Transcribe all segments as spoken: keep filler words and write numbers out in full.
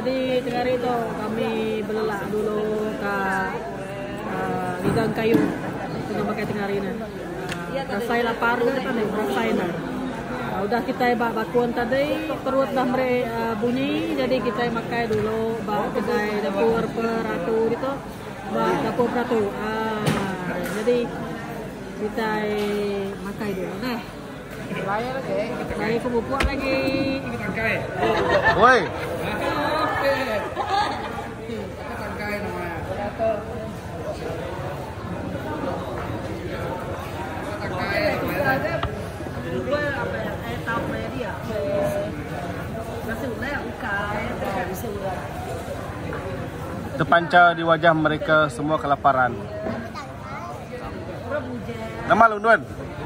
Jadi tengah hari itu kami belelak dulu ke uh, ligang kayu. Itu nama pakai tengah hari ini. Uh, rasai lapar kan nih, rasai nah. Uh, udah kita bak bakuan tadi, perut dah mere uh, bunyi, jadi kita makai dulu bak kedai dapur peratu gitu, bak dapur peratu. Uh, jadi kita makai dulu. Nah, Layar lagi. lagi kebupuk lagi. Woi. Terpancar di wajah mereka semua kelaparan. Nama lu Duan?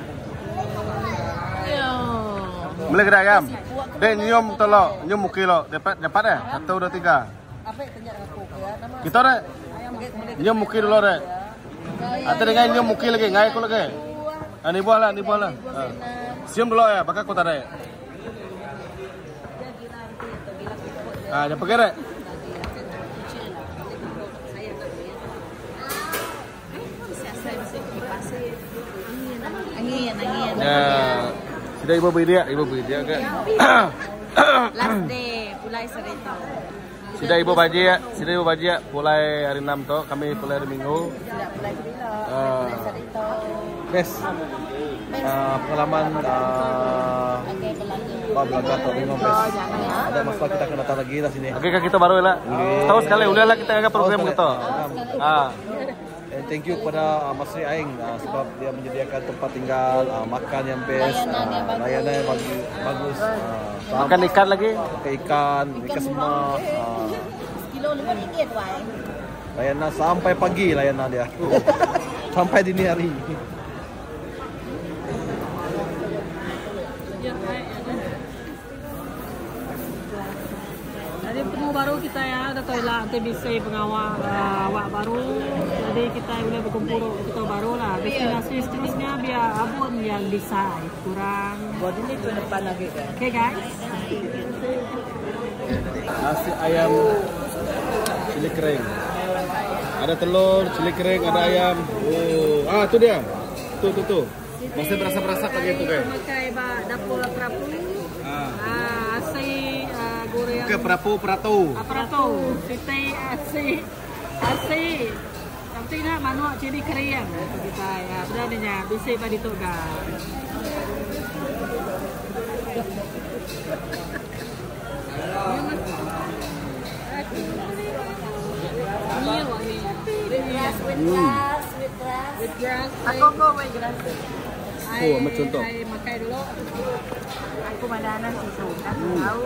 Boleh kedai ayam? Dek nyium tolok, nyium muki lo. Dapat dapat eh? Satu, dua, tiga. Kita dek. Nyium muki dulu dek. Atau dengan nyium muki lagi, ngai aku lagi. Ah, ni buah lah, ni buah lah. Ah. Sium dulu ya, bakal kota dek. Ah, jangan pergi dek. Angin, angin. Ya. Sudah ibu beri dia, ibu beri dia kan. Last day, pulai serita. Sudah ibu baji ya, sudah ibu baji ya. Mulai hari enam tu, kami mulai hari Minggu. Sudah pulai serita. Uh, Pulai serita. Best. Uh, pengalaman uh, Pak Belajar atau Bingung best. Ada masalah kita akan datang lagi lah sini. Oke, okay, kita baru lah. Tahu sekali, udah lah kita agak program gitu. Ah. And thank you kepada uh, Mas Sri Aing uh, sebab dia menyediakan tempat tinggal, uh, makan yang best, uh, layanan yang bagus, bagus. Uh, makan ikan lagi, makan ikan, ikan semua. Uh, Kilo lima ringgit, why? Layanan sampai pagi layanan dia, sampai dini hari. Jadi penemu baru kita ya, ada toilet T B C pengawal uh, awak baru. Jadi kita boleh berkumpul kita baru lah. Destinasi seterusnya biar abun yang bisa kurang. Buat ini ke depan lagi kan? Oke okay, guys. Nasi ayam cili kering. Ada telur, cili kering, ada ayam. Oh, ah tu dia. Tuh tuh tuh. Masih berasa-berasa lagi tu guys. Pakai dapur perapu. Ah. Ah, asi uh, goreng. Oke, perapu peratu. Perapu. Kita asi asi. Tapi nak manuak cili kering. Kita ya, beraninya bisa pada tu guys. With grass, with grass, with grass. Aku mau with grass. Oh, ambil contoh. Saya makai dulu. Aku madanan susu kan tahu.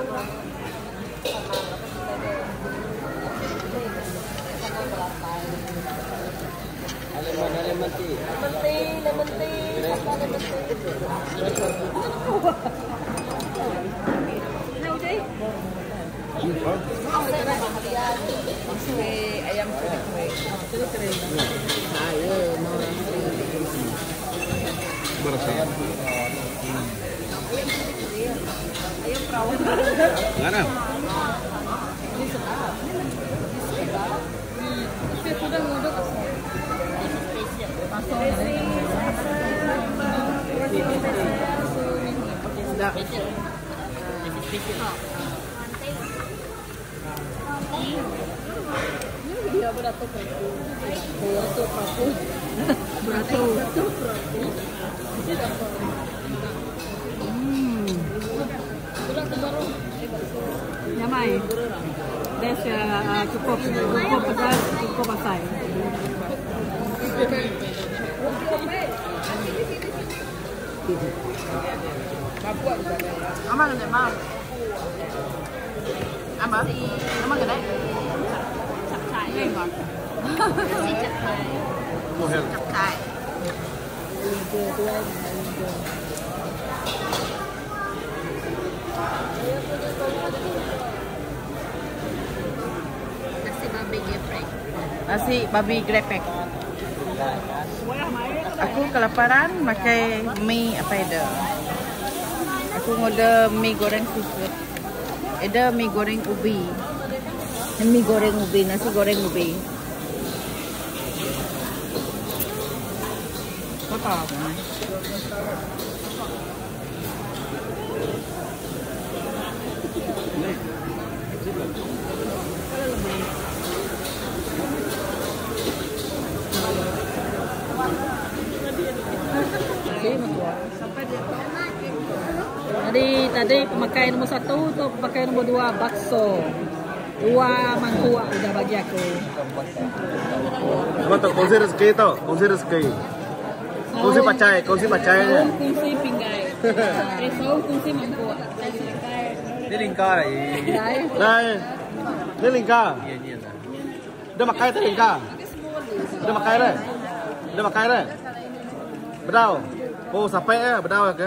Lemon, lemon tea. Lemon tea, lemon tea, lemon tea. Ayam cili kering. Saya mau Berasa. ayam perawan. Mana? Tapi sudah nguduk. Sudah. Dia beratur perapu. Beratur perapu. Beratur. Beratur perapu. Hmm. Nyamai. Des uh, cukup cukup pedas, cukup asai. Aman kan emang? Aman? Aman kan? Capcay. Enggak. Si capcay. Capcay. Nasi babi geprek. Nasi babi geprek. Aku kelaparan pakai mie apa itu? Aku order mie goreng seafood. Ada mie goreng ubi. Mie goreng ubi, nasi goreng ubi. Apa? Tadi tadi pemakaian nomor satu untuk pemakaian nomor dua bakso. Dua mangkuk udah bagi aku. Apa tuh? Kongsi rezeki tuh, kongsi rezeki. Kongsi pacai, kongsi pacai. Kongsi pinggai. Eh, saung kongsi mangkuk. Ini lingkar ya. Nah, Ini lingkar. Udah makai tuh lingkar. Udah makai deh. Udah makai deh. Bedau. Oh, sampai ya, bedau ya ke?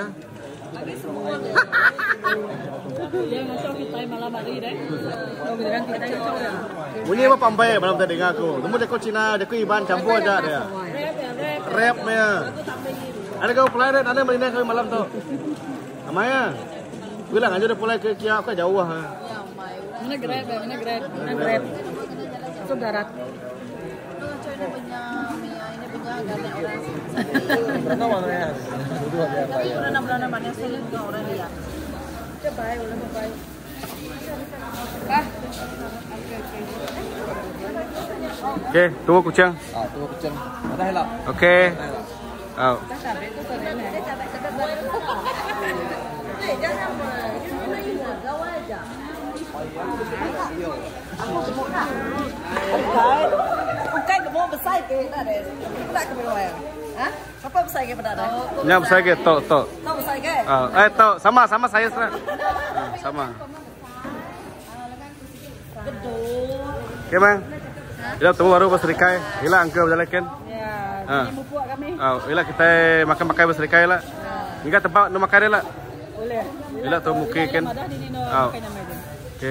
dia ngaco kita malam hari deh. Oh, beneran kita ngaco ya. Bunyi apa pampai malam tadi dengan aku. Temu dia kau Cina, dia kau Iban campur aja dia. Rap ya. Ada kau pelai deh, ada marinah kau malam tu. Amaya. Bilang aja udah mulai ke Kia ke jauh ah. Mana grab ya, mana grab, mana grab. Masuk darat. Ini punya Mia, ini punya ganda orang. Berapa mana ya? Dua dia. Tapi orang-orang banyak sekali juga orang dia. Coba ya, ulang baik. Ah. Oke, tunggu kucing. Ah, tunggu kucing. Ada helak. Oke. Oh. Bukan kamu besar ke tak ada. Tak ke mana ya? Hah? Apa besar ke pada ada? Nya besar ke tok tok. Tahu besar ke? Oh, eh tok sama sama saya sekarang. Sama. Oke, Mang. Ila tunggu baru berserikai. Ila angka berjalan. Ya, ini mupuk kami. Oh, ila kita makan-makan berserikai lah. Enggak tempat nak makan dia lah. Boleh. Ila tu muki kan. Oh. Oke.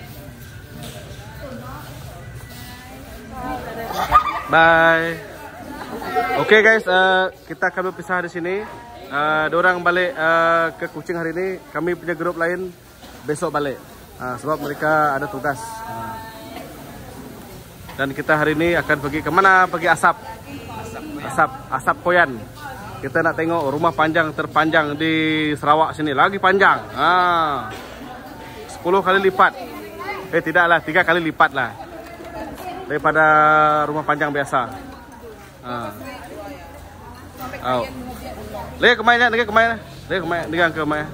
Bye. Oke okay guys, uh, kita akan berpisah di sini. Uh, Dorang balik uh, ke Kuching hari ini. Kami punya grup lain besok balik. Uh, sebab mereka ada tugas. Uh, dan kita hari ini akan pergi ke mana? Pergi Asap. Asap, Asap Koyan. Kita nak tengok rumah panjang terpanjang di Sarawak sini. Lagi panjang. Ah, sepuluh kali lipat. Eh tidaklah, tiga kali lipat lah daripada rumah panjang biasa. Ah. Oh. Lihat kemana? Lihat kemana? Lihat kemana? Lihat ke kemana?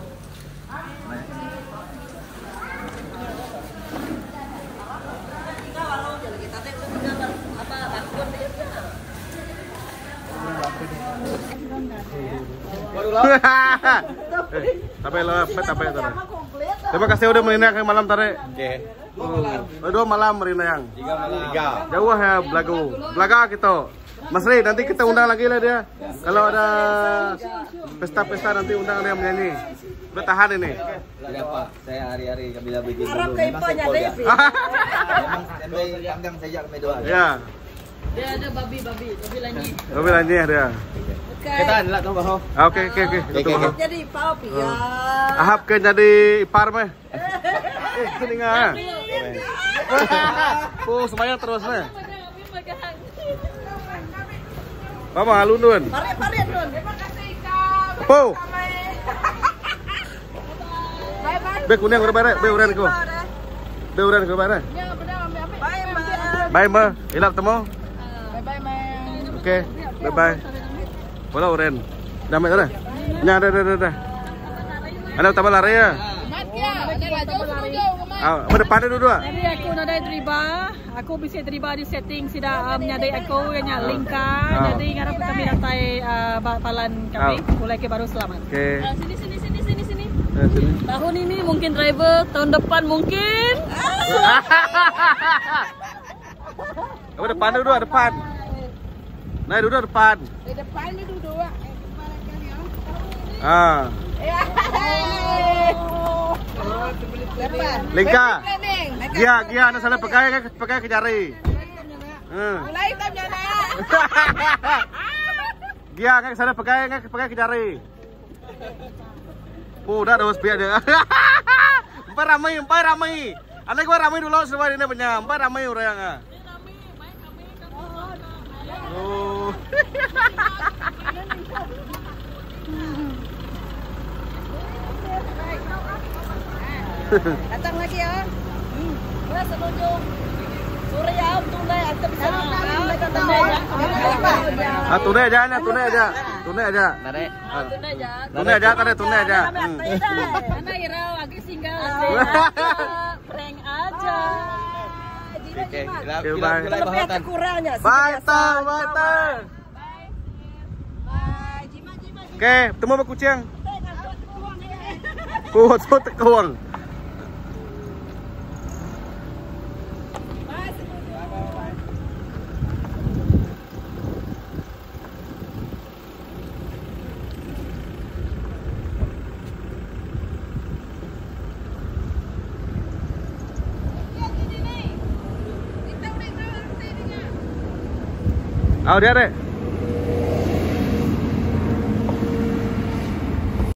Tapi lo apa? Tapi itu. Terima kasih udah merinang malam tadi. Oke. Oh, dua malam merinang. Tiga malam. Tiga. Jauh ya Belagu. Belaga kita. Mas Ri, nanti kita undang lagi lah dia. Kalau ada pesta-pesta nanti undang dia menyanyi. Bertahan ini. Tidak Pak, saya hari-hari bila bikin dulu. Harap kayak punya deh. Memang sampai kandang saja kami doa. Ya. Dia ada babi babi, babi lanyi. Babi lanyi dia. Kita adalah tahu kau. Oke oke oke. Jadi papi ya. Ahap ke jadi ipar meh. Eh, keningan. Oh, semuanya terus meh. Mama halundun. Pare-pare Nun. Terima kasih Kak. Po. Bye-bye. Be kuning udah bare, be uran ko. Be uran ko bare. Bye-bye. Bye ma, ilap temu. Bye-bye, man. Oke, bye bye. Wala uren. Damai dah. Nya dah dah dah. Ana tambah lari ya. Ah, apa depan dulu dua. Jadi aku nadai deriba, aku bisa deriba di setting sida um, nyadai aku kanya lingkar, jadi ngarap kami rantai uh, palan kami, mulai ke baru selamat. Oke. Uh, sini sini sini sini sini. Eh, sini. Tahun ini mungkin driver, tahun depan mungkin. Apa depan dulu dua depan. Naik dulu depan. Di depan ini dulu. Ah. Lingka. Gia, gia anak sana pakai pakai ke jari. Hmm. Mulai tamnya na. Gia kan sana pakai pakai ke jari. Oh, dah terus biar dia. Empat ramai, empat ramai. Aneh gua ramai dulu sebab ini penyampai ramai orang ah. Oh. Datang lagi ya. Hmm. Mana selujung. Surya tunai atau bisa Ah, tunai aja, nih, tunai aja. Tunai aja. Nare. tunai aja. Tunai aja, tadi tunai aja. Karena Ira lagi singgah. Prank aja. Oke, Oke, bye. Tapi ada kurangnya. Bye, Tang, bye, Tang. Bye. Jima, jima. Oke, temu sama kucing. Kuat, kuat, kuat. Oh, dia deh.